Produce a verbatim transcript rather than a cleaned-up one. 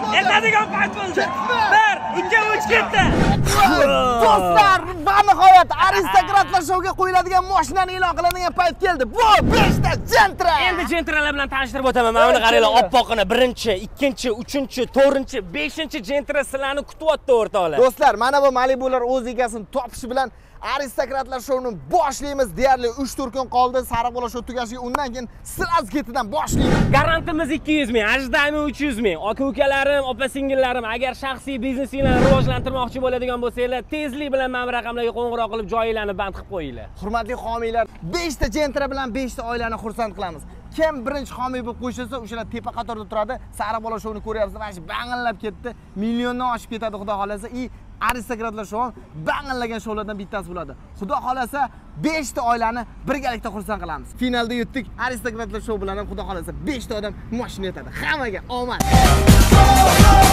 Ertadigan payt bo'ldi. bir, ikki, uch ketdi. Do'stlar, va nihoyat aristokratlar shouga qo'yiladigan mashinani e'lon qiladigan payt keldi. Bu besh ta Gentra. Endi Gentralar bilan tanishtirib o'taman. Mana buni qaranglar, oppoqini birinchi, ikkinchi, uchinchi, to'rtinchi, beshinchi Gentra sizlarni kutyapti o'rtoqlar. Do'stlar, mana bu Malibular o'z egasini topishi bilan aristokratlar showni boshlaymiz. Deyarli uch to'rt kun qoldi sariq bola show tugashiga. Undan keyin siraz ketidan boshlaymiz. Garantimiz ikki yuz ming, ajdami uch yuz ming. Aka-ukalarim, opa-singillarim, agar shaxsiy biznesinglarni rivojlantirmoqchi bo'ladigan bo'lsanglar, tezlik bilan mana bu raqamlarga qo'ng'iroq qilib joyinglarni band qilib qo'yinglar. Hurmatli homiylar, besh ta Gentra bilan besh ta oilani xursand qilamiz. Kim birinchi homiy bo'lib qo'shilsa, o'shalar tepa qatorda turadi. Sariq bola showni ko'ryapsiz, mana shu bang'illab ketdi. Milliondan oshib ketadi, xudo xolasa. I aristokratlar show bang'illagan showlardan bittasi bo'ladi. Xudo xolasa besh ta oilani birgalikda xursand qilamiz. Finalda yutdik. Aristokratlar show bilan ham xudo xolasa besh ta odam mashina yetadi. Hammaga omad.